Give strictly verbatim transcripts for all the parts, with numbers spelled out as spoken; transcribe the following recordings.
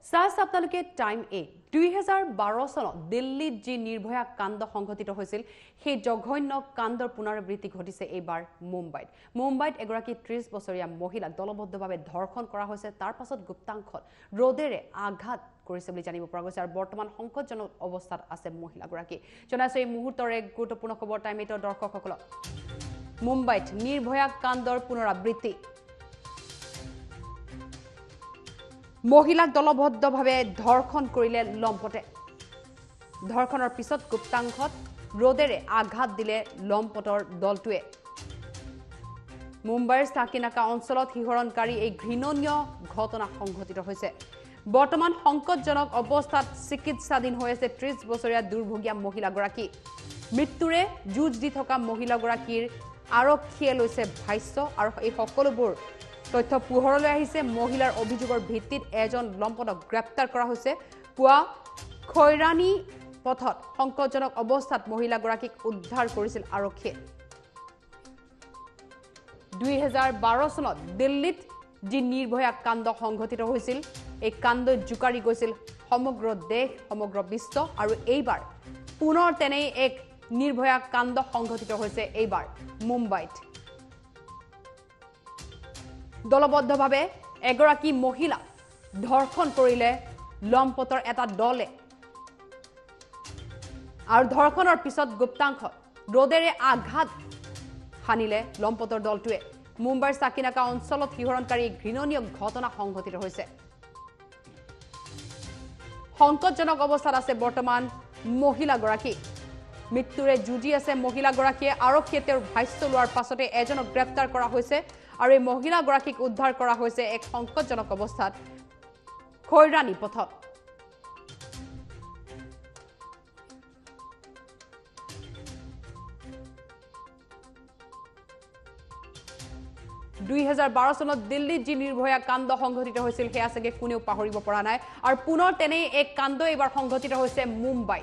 Charge আপোনালোকে time এ দুই হাজাৰ বাৰ চনত দিল্লীত যি নিৰ্ভয়া কাণ্ড সংঘটিত হৈছিল সেই জঘন্য কাণ্ডৰ পুনৰাবৃত্তি ঘটিছে এইবাৰ মুম্বাইত মুম্বাইত এগৰাকী ত্ৰিশ বছৰীয়া মহিলাক দলবদ্ধভাৱে ধৰ্ষণ কৰা হৈছে তাৰ পাছত গুপ্তাংশত ৰদেৰে আঘাত কৰিছে বুলি জানিব পৰা গৈছে আৰু বৰ্তমান সংকটজনক অৱস্থাত আছে মহিলাগৰাকী জনাইছো এই মুহূৰ্তৰ এক গুৰুত্বপূৰ্ণ খবৰ টাইম এইটৰ দৰ্শকসকলক মুম্বাইত নিৰ্ভয়া কাণ্ডৰ পুনৰাবৃত্তি মহিলাক দলবদ্ধভাৱে ধৰ্ষণ কৰিলে লম্পটে ধৰ্ষণৰ পিছত গুপ্তাংশত ৰদেৰে আঘাত দিলে লম্পটৰ দলটোৱে মুম্বাইৰ সাকিনাকা অঞ্চলত হিহৰণকাৰী এই ঘৃণনীয় ঘটনা সংঘটিত হৈছে বৰ্তমান সংকটজনক অৱস্থাত চিকিৎসাধীন হৈ আছে ত্ৰিশ বছৰীয়া দুৰ্ভগীয়া মহিলাগৰাকী মৃত্যুৰে যুঁজ দি থকা মহিলাগৰাকীৰ আৰক্ষীয়ে লৈছে ভাষ্য আৰু এই সকলোবোৰ তথ্য পোহৰলৈ আহিছে মহিলাৰ অভিযোগৰ ভিত্তিত এজন লম্পটক গ্ৰেপ্তাৰ কৰা হৈছে পুৱা খৈৰাণী পথত সংকটজনক অৱস্থাত মহিলাগৰাকীক উদ্ধাৰ কৰিছিল আৰক্ষীয়ে দুই হাজাৰ বাৰ চনত দিল্লীত যি নিৰ্ভয়া কাণ্ড সংঘটিত হৈছিল এই কাণ্ডত জুকাৰি গৈছিল সমগ্ৰ দেশ সমগ্ৰ বিশ্ব আৰু এইবাৰ পুনৰ তেনে এক নিৰ্ভয়া কাণ্ড সংঘটিত হৈছে এইবাৰ মুম্বাইত দলবদ্ধভাৱে এগৰাকী মহিলা ধৰ্ষণ কৰিলে লম্পটৰ এটা দলে আৰু ধৰ্ষণৰ পিছত গুপ্তাংশত ৰদেৰে আঘাত হানিলে লম্পটৰ দলটোৱে মুম্বাইৰ সাকিনাকা অঞ্চলত হিহৰণকাৰী ঘৃণনীয় ঘটনা সংঘটিত হৈছে সংকটজনক অৱস্থাত আছে বৰ্তমান মহিলাগৰাকী মৃত্যুৰে যুঁজি আছে মহিলাগৰাকীয়ে আৰক্ষীয়ে তেওঁৰ ভাষ্য লোৱাৰ পাছতে এজনক গ্ৰেপ্তাৰ কৰা হৈছে আৰু এই মহিলাগৰাকীক উদ্ধাৰ কৰা হৈছে এক সংকটজনক অৱস্থাত খৈৰাণী পথত দুই হাজাৰ বাৰ চনত দিল্লীত যি নিৰ্ভয়া কাণ্ড সংঘটিত হৈছিল সেয়া চাগে কোনেও পাহৰিব পৰা নাই আৰু পুনৰ তেনে এক কাণ্ড এইবাৰ সংঘটিত হৈছে মুম্বাইত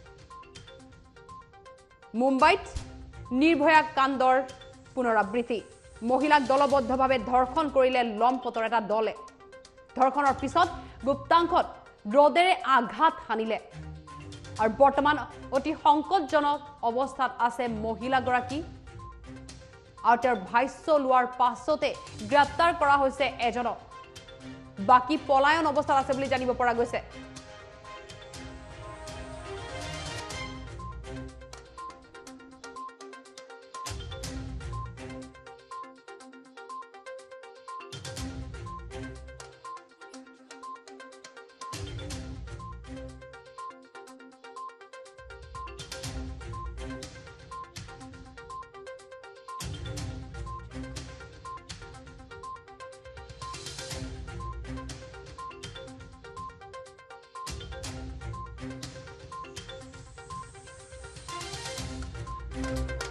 মুম্বাইত নিৰ্ভয়া কাণ্ডৰ পুনৰাবৃত্তি মহিলাক দলবদ্ধভাৱে ধৰ্ষণ কৰিলে লম্পটৰ এটা দলে ধৰ্ষণৰ পিছত গুপ্তাংশত ৰদেৰে আঘাত হানিলে আৰু বৰ্তমান অতি সংকটজনক অৱস্থাত আছে মহিলাগৰাকী আৰু তেওঁৰ ভাষ্য লোৱাৰ পাছতে গ্ৰেপ্তাৰ কৰা হৈছে এজনক বাকি পলায়ন অৱস্থাত আছে বুলি জানিব পৰা গৈছে Thank you.